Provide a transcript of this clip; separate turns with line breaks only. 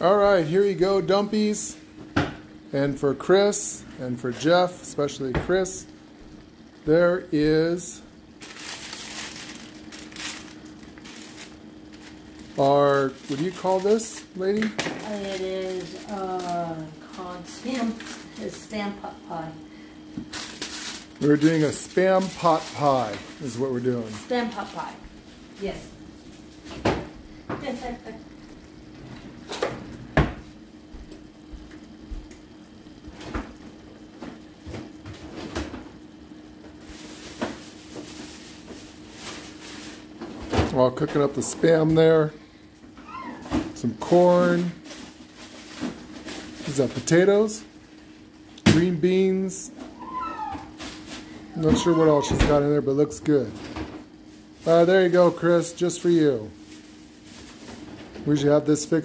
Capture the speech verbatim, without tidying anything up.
All right, here you go, Dumpies. And for Chris and for Jeff, especially Chris, there is our, what do you call this, lady?
It is uh, called spam, spam pot pie.
We're doing a spam pot pie, is what we're doing.
Spam pot pie. Yes.
While cooking up the spam there, some corn, is that potatoes, green beans, I'm not sure what else she's got in there, but it looks good. Uh, there you go, Chris, just for you. We should have this fixed